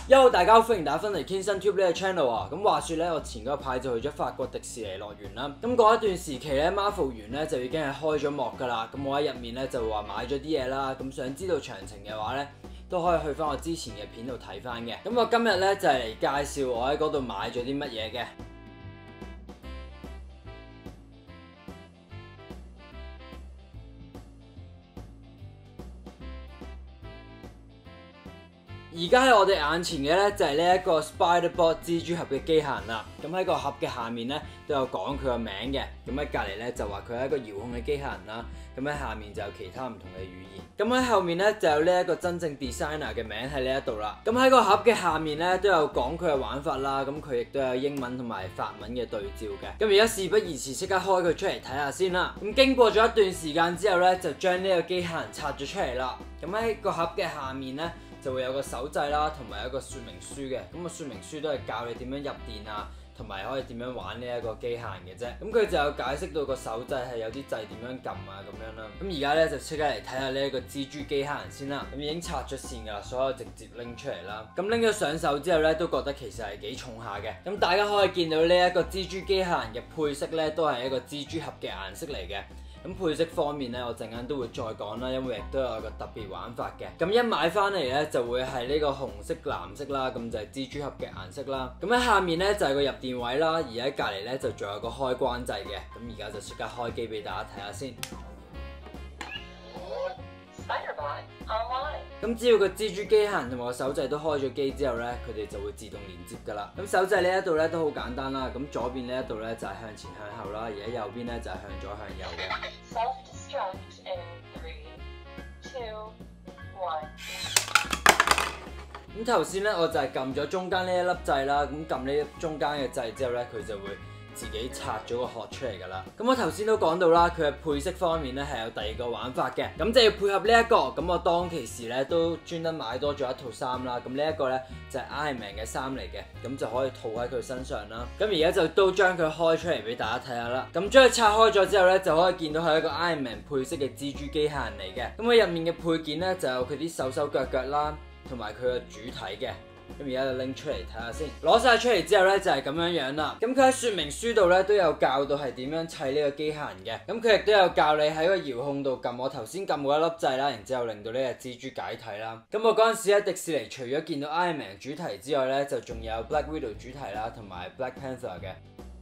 Yo， 大家好，歡迎大家翻嚟 KingsonTube 呢個 channel 啊！咁話說咧，我前嗰排就去咗法國迪士尼樂園啦。咁嗰一段時期咧，Marvel 園咧就已經係開咗幕㗎啦。咁我喺入面咧就話買咗啲嘢啦。咁想知道詳情嘅話咧，都可以去翻我之前嘅片度睇翻嘅。咁我今日咧就係嚟介紹我喺嗰度買咗啲乜嘢嘅。而家喺我哋眼前嘅咧就係呢一個 Spider-Bot 蜘蛛俠嘅機械人啦。咁喺個盒嘅下面咧都有講佢個名嘅。咁喺隔離咧就話佢係一個遙控嘅機械人啦。咁喺下面就有其他唔同嘅語言。咁喺後面咧就有呢一個真正 designer 嘅名喺呢一度啦。咁喺個盒嘅下面咧都有講佢嘅玩法啦。咁佢亦都有英文同埋法文嘅對照嘅。咁而家事不宜遲，即刻開佢出嚟睇下先啦。咁經過咗一段時間之後咧，就將呢個機械人拆咗出嚟啦。咁喺個盒嘅下面咧，就會有個手掣啦，同埋一個說明書嘅。咁個說明書都係教你點樣入電啊，同埋可以點樣玩呢一個機械人嘅啫。咁佢就有解釋到個手掣係有啲掣點樣撳啊咁樣啦。咁而家咧就即刻嚟睇下呢一個蜘蛛機械人先啦。咁已經拆咗線㗎啦，所以直接拎出嚟啦。咁拎咗上手之後咧，都覺得其實係幾重下嘅。咁大家可以見到呢一個蜘蛛機械人嘅配色咧，都係一個蜘蛛俠嘅顏色嚟嘅。咁配色方面咧，我陣間都會再講啦，因為亦都有一個特別玩法嘅。咁一買翻嚟咧，就會係呢個紅色、藍色啦，咁就係蜘蛛俠嘅顏色啦。咁喺下面咧就係個入電位啦，而喺隔離咧就仲有個開關掣嘅。咁而家就即刻開機俾大家睇下先。咁只要個蜘蛛機械人同埋個手掣都開咗機之後咧，佢哋就會自動連接㗎啦。咁手掣呢一度咧都好簡單啦。咁左邊呢一度咧就係向前向後啦，而喺右邊咧就係向左向右嘅。Self-destruct in 3, 2, 1。咁頭先咧我就係撳咗中間呢一粒掣啦。咁撳呢中間嘅掣之後咧，佢就會自己拆咗個殼出嚟㗎啦。咁我頭先都講到啦，佢嘅配色方面咧係有第二個玩法嘅。咁就要配合呢一個。咁我當其時咧都專登買多咗一套衫啦。咁呢一個咧就係 Iron Man 嘅衫嚟嘅，咁就可以套喺佢身上啦。咁而家就都將佢開出嚟俾大家睇下啦。咁將佢拆開咗之後咧，就可以見到係一個 Iron Man 配色嘅蜘蛛機械人嚟嘅。咁佢入面嘅配件咧就有佢啲手手腳腳啦，同埋佢嘅主體嘅。咁而家就拎出嚟睇下先，攞晒出嚟之後咧就係咁樣樣啦。咁佢喺說明書度咧都有教到係點樣砌呢個機械人嘅。咁佢亦都有教你喺個遙控度撳我頭先撳嗰一粒掣啦，然之後令到呢隻蜘蛛解體啦。咁我嗰陣時喺迪士尼除咗見到 Iron Man 主題之外咧，就仲有 Black Widow 主題啦，同埋 Black Panther 嘅。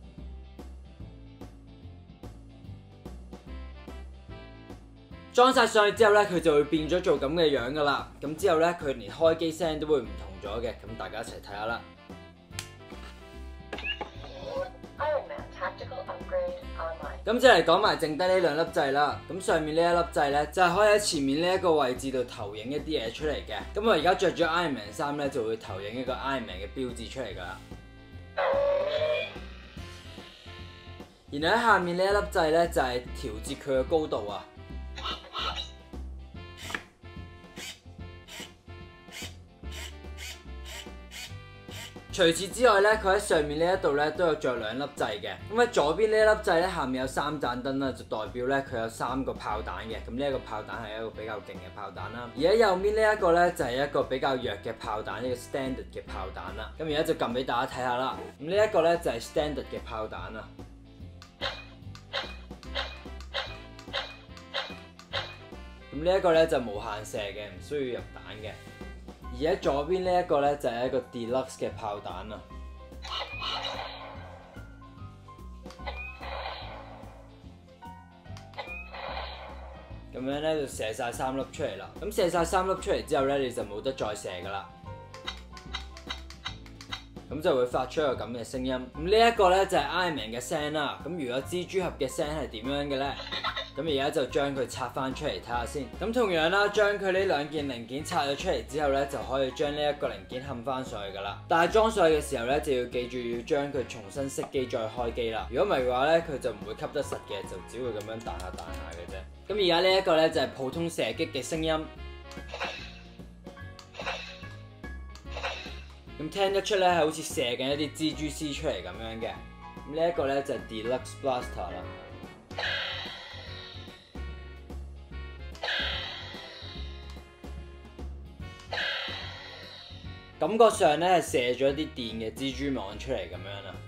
裝晒上去之後咧，佢就會變咗做咁嘅樣噶啦。咁之後咧，佢連開機聲都會唔同咗嘅。咁大家一齊睇下啦。咁即係講埋剩低呢兩粒掣啦。咁上面呢一粒掣咧，就係可以喺前面呢一個位置度投影一啲嘢出嚟嘅。咁我而家着咗 Iron Man 衫咧，就會投影一個 Iron Man 嘅標誌出嚟噶啦。然後喺下面呢一粒掣咧，就係調節佢嘅高度啊。除此之外咧，佢喺上面呢一度咧都有着兩粒掣嘅。咁喺左邊呢一粒掣咧，下面有3盞燈啦，就代表咧佢有3個炮彈嘅。咁呢一個炮彈係一個比較勁嘅炮彈啦。而喺右邊呢一個咧就係一個比較弱嘅炮彈，一個 standard 嘅炮彈啦。咁而家就撳俾大家睇下啦。咁呢一個咧就係 standard 嘅炮彈啦。咁呢一個咧就無限射嘅，唔需要入彈嘅。而喺左邊呢一個咧就係一個 deluxe 嘅炮彈啦。咁樣咧就射晒3粒出嚟啦。咁射晒3粒出嚟之後咧，你就冇得再射噶啦。咁就會發出一個咁嘅聲音。咁呢一個咧就係 Iron Man 嘅聲啦。咁如果蜘蛛俠嘅聲係點樣嘅咧？咁而家就將佢拆翻出嚟睇下先。咁同樣啦，將佢呢兩件零件拆咗出嚟之後咧，就可以將呢一個零件冚翻上去噶啦。但係裝上去嘅時候咧，就要記住要將佢重新熄機再開機啦。如果唔係嘅話咧，佢就唔會吸得實嘅，就只會咁樣彈下嘅啫。咁而家呢一個咧就係普通射擊嘅聲音。咁聽得出咧係好似射緊一啲蜘蛛絲出嚟咁樣嘅。咁呢一個咧就係 Deluxe Blaster 啦。 感覺上咧係射咗啲電嘅蜘蛛網出嚟咁樣啦。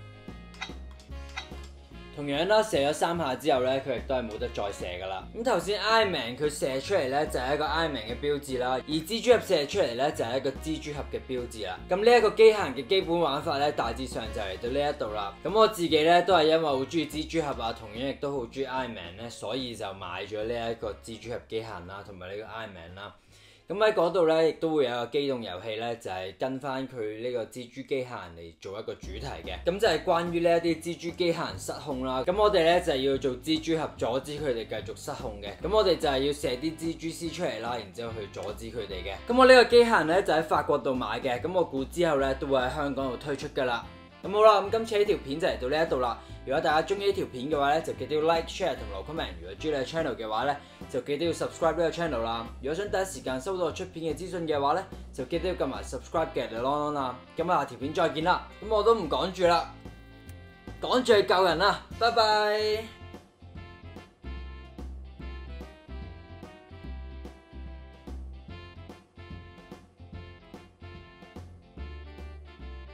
同樣啦，射咗3下之後咧，佢亦都係冇得再射噶啦。咁頭先 Iron Man 佢射出嚟咧就係一個 Iron Man 嘅標誌啦，而蜘蛛俠射出嚟咧就係一個蜘蛛俠嘅標誌啦。咁呢一個機械人嘅基本玩法咧，大致上就嚟到呢一度啦。咁我自己咧都係因為好中意蜘蛛俠啊，同樣亦都好中意 Iron Man 咧，所以就買咗呢一個蜘蛛俠機械人啦，同埋呢個 Iron Man 啦。咁喺嗰度咧，亦都會有個機動遊戲咧，就係跟翻佢呢個蜘蛛機械人嚟做一個主題嘅。咁就係關於呢一啲蜘蛛機械人失控啦。咁我哋咧就係要做蜘蛛俠，阻止佢哋繼續失控嘅。咁我哋就係要射啲蜘蛛絲出嚟啦，然之後去阻止佢哋嘅。咁我呢個機械人咧就喺法國度買嘅。咁我估之後咧都會喺香港度推出㗎啦。咁好啦，咁今次呢條片就嚟到呢一度啦。如果大家中意呢條片嘅話咧，就記得要 like、share 同留 comment。如果中意呢個 channel 嘅話咧，就記得要 subscribe 呢個 channel 啦。如果想第一時間收到我出片嘅資訊嘅話咧，就記得要撳埋 subscribe 嘅鈴鈴啦。咁下條片再見啦。咁我都唔講住啦，趕住去救人啦，拜拜。